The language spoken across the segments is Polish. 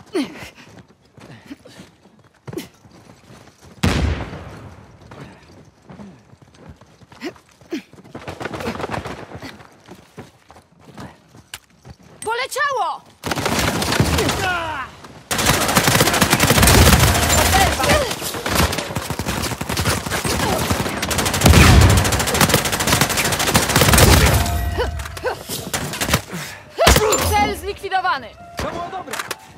Poleciało! Cel zlikwidowany! To było dobre!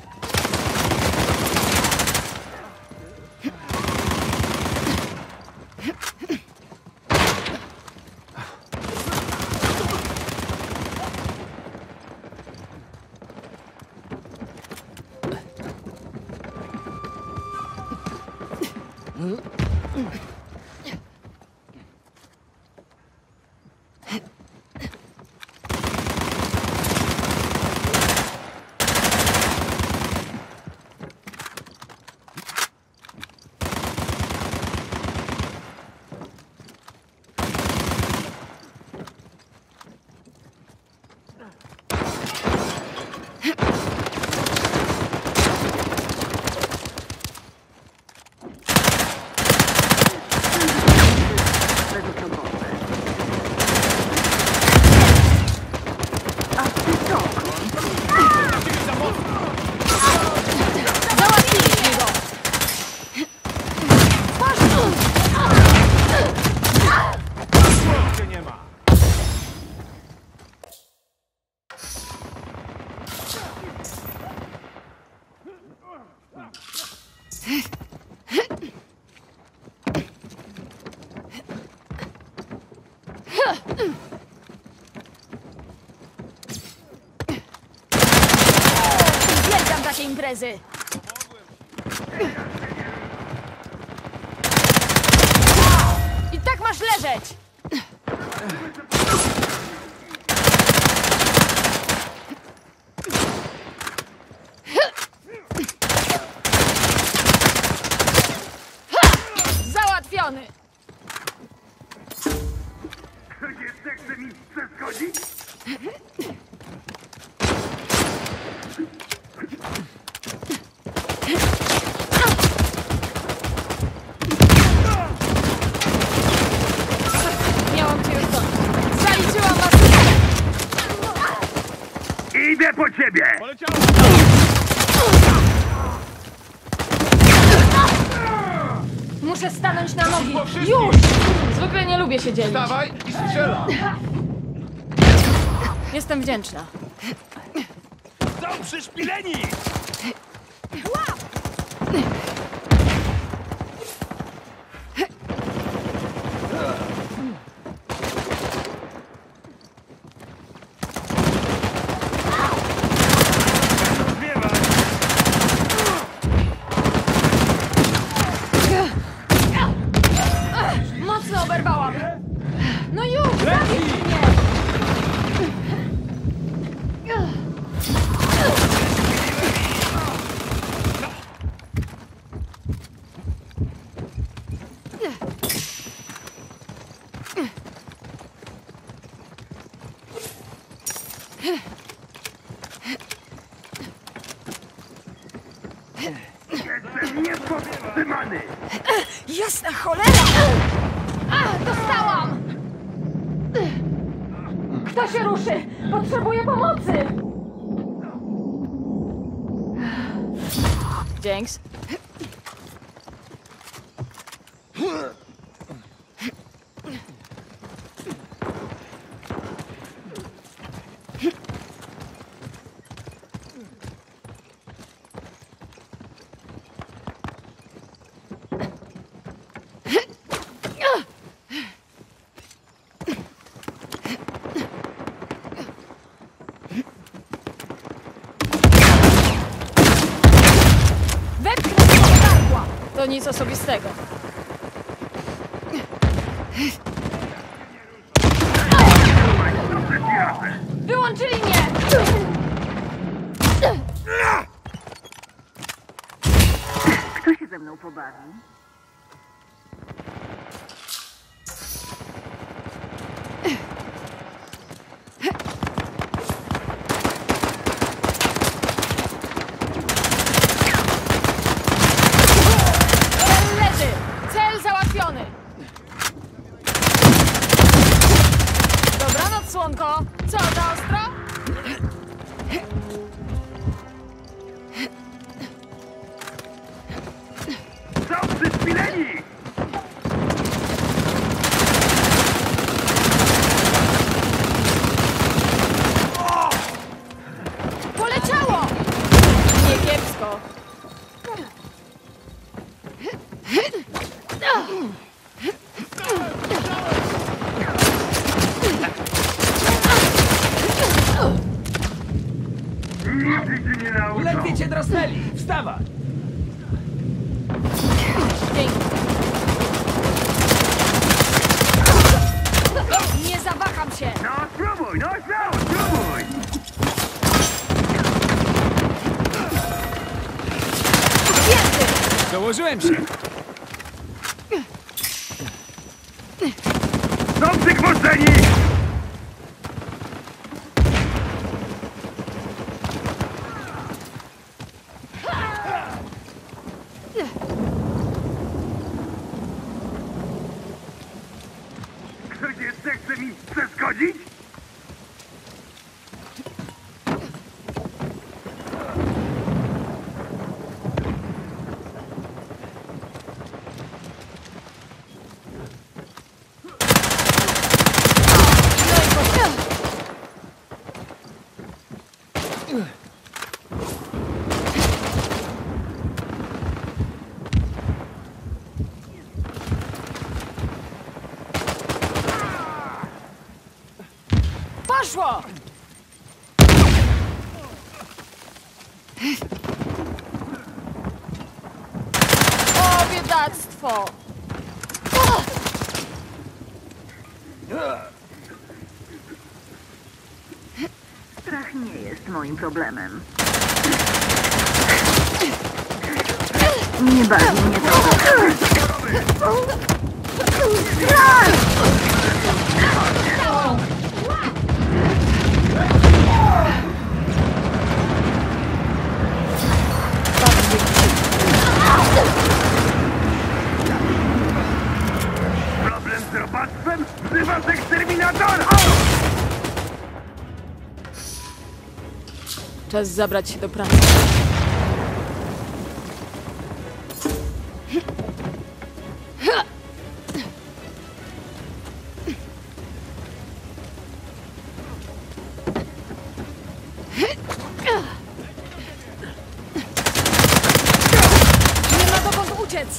Uwielbiam takie imprezy! I tak masz leżeć! Załatwiony! Ktoś jeszcze chce mi przeszkodzić? Miałam cię już dość. Zaliczyłam was! Idę po ciebie! Poleciało! Muszę stanąć na nogi! Już! Zwykle nie lubię się dzielić. Dawaj i strzela! Jestem wdzięczna. Są przyszpileni! Mocno oberwałam! No już! Leci! Jestem niepowstrzymany! Jasna cholera! Dostałam! Kto się ruszy? Potrzebuję pomocy! Dzięks. To nic osobistego. Wyłączyli mnie! Kto się ze mną pobawi? Nigdy cię nie nauczą. Lepiej cię drasnęli. Wstawaj. Dzięki. Nie zawaham się! No spróbuj, no śmiało, spróbuj. Więcej! Dołożyłem się. Są przygwożdżeni. Ktoś jeszcze chce mi przeszkodzić? Poszło! O, biedactwo! Strach nie jest moim problemem. Nie bawi mnie to. Problem z robactwem? Wzywa z eksterminatora! Czas zabrać się do pracy. Nie ma dokąd uciec!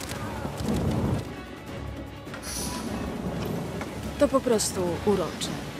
To po prostu urocze.